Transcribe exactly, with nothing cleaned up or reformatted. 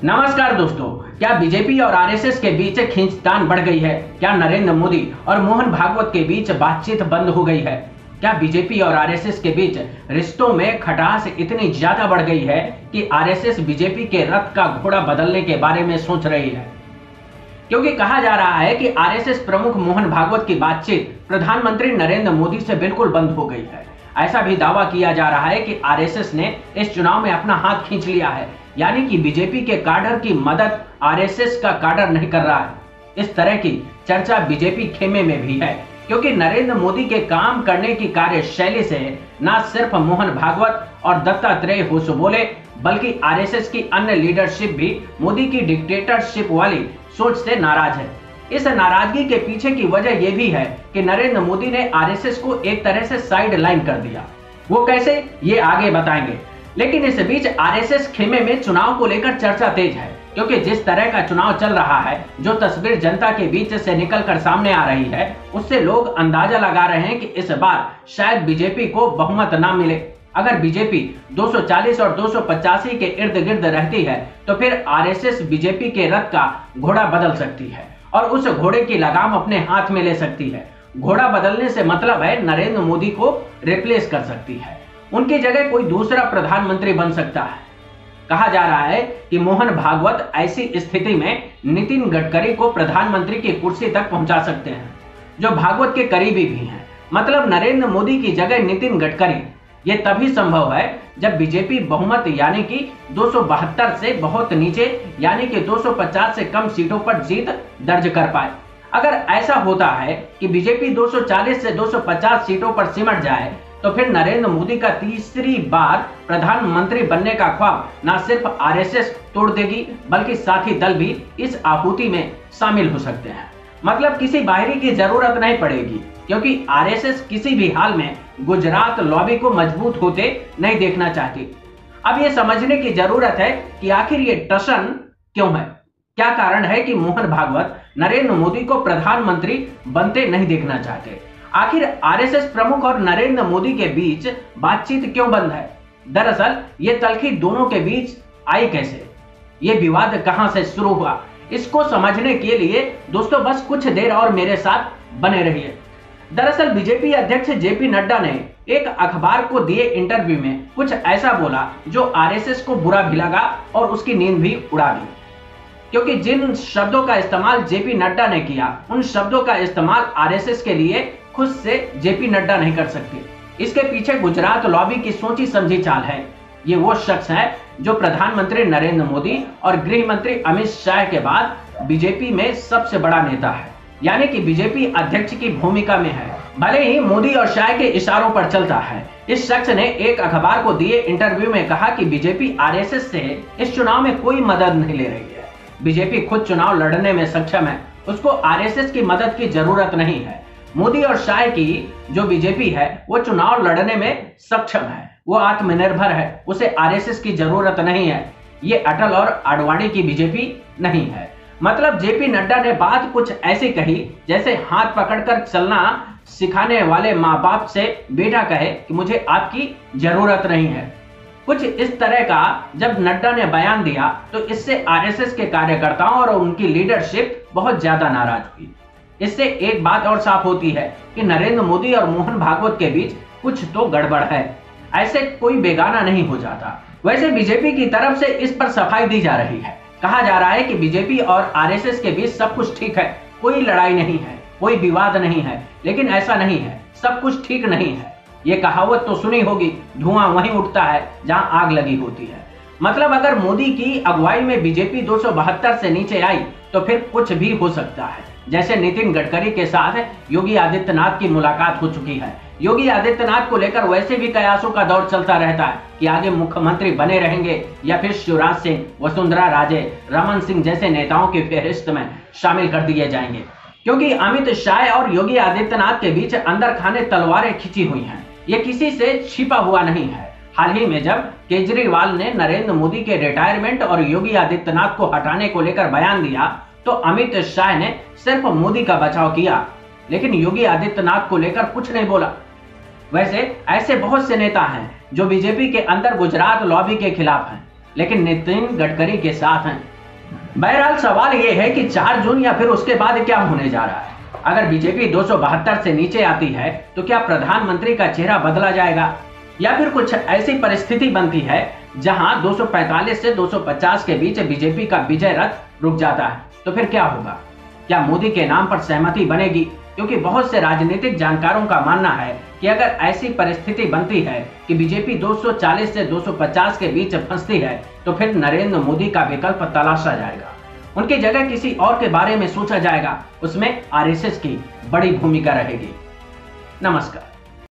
नमस्कार दोस्तों, क्या बीजेपी और आरएसएस के बीच खींचतान बढ़ गई है? क्या नरेंद्र मोदी और मोहन भागवत के बीच बातचीत बंद हो गई है? क्या बीजेपी और आरएसएस के बीच रिश्तों में खटास इतनी ज्यादा बढ़ गई है कि आरएसएस बीजेपी के रथ का घोड़ा बदलने के बारे में सोच रही है? क्योंकि कहा जा रहा है कि आरएसएस प्रमुख मोहन भागवत की बातचीत प्रधानमंत्री नरेंद्र मोदी से बिल्कुल बंद हो गई है। ऐसा भी दावा किया जा रहा है कि आरएसएस ने इस चुनाव में अपना हाथ खींच लिया है, यानी कि बीजेपी के काडर की मदद आरएसएस का काडर नहीं कर रहा है। इस तरह की चर्चा बीजेपी खेमे में भी है, क्योंकि नरेंद्र मोदी के काम करने की कार्यशैली से न सिर्फ मोहन भागवत और दत्तात्रेय होश बोले, बल्कि आरएसएस की अन्य लीडरशिप भी मोदी की डिक्टेटरशिप वाली सोच से नाराज है। इस नाराजगी के पीछे की वजह यह भी है कि नरेंद्र मोदी ने आरएसएस को एक तरह से साइड लाइन कर दिया। वो कैसे, ये आगे बताएंगे। लेकिन इस बीच आरएसएस खेमे में चुनाव को लेकर चर्चा तेज है, क्योंकि जिस तरह का चुनाव चल रहा है, जो तस्वीर जनता के बीच से निकलकर सामने आ रही है, उससे लोग अंदाजा लगा रहे हैं कि इस बार शायद बीजेपी को बहुमत ना मिले। अगर बीजेपी दो सौ चालीस और दो सौ पचासी के इर्द गिर्द रहती है, तो फिर आरएसएस बीजेपी के रथ का घोड़ा बदल सकती है और उस घोड़े की लगाम अपने हाथ में ले सकती है। घोड़ा बदलने से मतलब है नरेंद्र मोदी को रिप्लेस कर सकती है, उनकी जगह कोई दूसरा प्रधानमंत्री बन सकता है। कहा जा रहा है कि मोहन भागवत ऐसी स्थिति में नितिन गडकरी को प्रधानमंत्री की कुर्सी तक पहुंचा सकते हैं, जो भागवत के करीबी भी हैं। मतलब नरेंद्र मोदी की जगह नितिन गडकरी। यह तभी संभव है जब बीजेपी बहुमत यानी कि दो सौ बहत्तर से बहुत नीचे यानी कि दो सौ पचास से कम सीटों पर जीत दर्ज कर पाए। अगर ऐसा होता है कि बीजेपी दो सौ चालीस से दो सौ पचास सीटों पर सिमट जाए, तो फिर नरेंद्र मोदी का तीसरी बार प्रधानमंत्री बनने का ख्वाब न सिर्फ आरएसएस तोड़ देगी, बल्कि साथी दल भी इस आहुति में शामिल हो सकते हैं। मतलब किसी बाहरी की जरूरत नहीं पड़ेगी, क्योंकि आरएसएस किसी भी हाल में गुजरात लॉबी को मजबूत होते नहीं देखना चाहती। अब यह समझने की जरूरत है कि आखिर ये टसन क्यों है। क्या कारण है कि मोहन भागवत नरेंद्र मोदी को प्रधानमंत्री बनते नहीं देखना चाहते? आखिर आरएसएस प्रमुख और नरेंद्र मोदी के बीच बातचीत क्यों बंद है? दरअसल ये तल्खी दोनों के बीच आई कैसे? ये विवाद कहां से शुरू हुआ? इसको समझने के लिए दोस्तों बस कुछ देर और मेरे साथ बने रहिए। दरअसल बीजेपी अध्यक्ष जेपी नड्डा ने एक अखबार को दिए इंटरव्यू में कुछ ऐसा बोला जो आरएसएस को बुरा भी लगा और उसकी नींद भी उड़ा दी। क्योंकि जिन शब्दों का इस्तेमाल जेपी नड्डा ने किया, उन शब्दों का इस्तेमाल आरएसएस के लिए खुद से जेपी नड्डा नहीं कर सकते। इसके पीछे गुजरात लॉबी की सोची समझी चाल है। ये वो शख्स है जो प्रधानमंत्री नरेंद्र मोदी और गृह मंत्री अमित शाह के बाद बीजेपी में सबसे बड़ा नेता है, यानी कि बीजेपी अध्यक्ष की भूमिका में है, भले ही मोदी और शाह के इशारों पर चलता है। इस शख्स ने एक अखबार को दिए इंटरव्यू में कहा कि बीजेपी आरएसएस से इस चुनाव में कोई मदद नहीं ले रही है। बीजेपी खुद चुनाव लड़ने में सक्षम है, उसको आरएसएस की मदद की जरूरत नहीं है। मोदी और शाह की जो बीजेपी है वो चुनाव लड़ने में सक्षम है, वो आत्मनिर्भर है, उसे आरएसएस की जरूरत नहीं है। ये अटल और आडवाणी की बीजेपी नहीं है। मतलब जेपी नड्डा ने बात कुछ ऐसी कही जैसे हाथ पकड़कर चलना सिखाने वाले माँ बाप से बेटा कहे कि मुझे आपकी जरूरत नहीं है। कुछ इस तरह का जब नड्डा ने बयान दिया, तो इससे आरएसएस के कार्यकर्ताओं और उनकी लीडरशिप बहुत ज्यादा नाराज हुई। इससे एक बात और साफ होती है कि नरेंद्र मोदी और मोहन भागवत के बीच कुछ तो गड़बड़ है। ऐसे कोई बेगाना नहीं हो जाता। वैसे बीजेपी की तरफ से इस पर सफाई दी जा रही है। कहा जा रहा है कि बीजेपी और आरएसएस के बीच सब कुछ ठीक है, कोई लड़ाई नहीं है, कोई विवाद नहीं है। लेकिन ऐसा नहीं है, सब कुछ ठीक नहीं है। ये कहावत तो सुनी होगी, धुआं वहीं उठता है जहां आग लगी होती है। मतलब अगर मोदी की अगुवाई में बीजेपी दो सौ बहत्तर से नीचे आई, तो फिर कुछ भी हो सकता है। जैसे नितिन गडकरी के साथ योगी आदित्यनाथ की मुलाकात हो चुकी है। योगी आदित्यनाथ को लेकर वैसे भी कयासों का दौर चलता रहता है कि आगे मुख्यमंत्री बने रहेंगे या फिर शिवराज सिंह, वसुंधरा राजे, रमन सिंह जैसे नेताओं की फहरिस्त में शामिल कर दिए जाएंगे। क्योंकि अमित शाह और योगी आदित्यनाथ के बीच अंदर खाने तलवारें खिंची हुई हैं। ये किसी से छिपा हुआ नहीं है। हाल ही में जब केजरीवाल ने नरेंद्र मोदी के रिटायरमेंट और योगी आदित्यनाथ को हटाने को लेकर बयान दिया, तो अमित शाह ने सिर्फ मोदी का बचाव किया, लेकिन योगी आदित्यनाथ को लेकर कुछ नहीं बोला। वैसे ऐसे बहुत से नेता हैं जो बीजेपी के अंदर गुजरात लॉबी के खिलाफ हैं। लेकिन नितिन गडकरी के साथ हैं। बहरहाल सवाल यह है कि चार जून या फिर उसके बाद क्या होने जा रहा है। अगर बीजेपी दो सौ बहत्तर से नीचे आती है तो क्या प्रधानमंत्री का चेहरा बदला जाएगा, या फिर कुछ ऐसी परिस्थिति बनती है जहां दो सौ पैंतालीस से दो सौ पचास के बीच बीजेपी का विजय रथ रुक जाता है, तो फिर क्या होगा? क्या मोदी के नाम पर सहमति बनेगी? क्योंकि बहुत से राजनीतिक जानकारों का मानना है कि अगर ऐसी परिस्थिति बनती है कि बीजेपी दो सौ चालीस से दो सौ पचास के बीच फंसती है तो फिर नरेंद्र मोदी का विकल्प तलाशा जाएगा। उनकी जगह किसी और के बारे में सोचा जाएगा। उसमें आरएसएस की बड़ी भूमिका रहेगी। नमस्कार।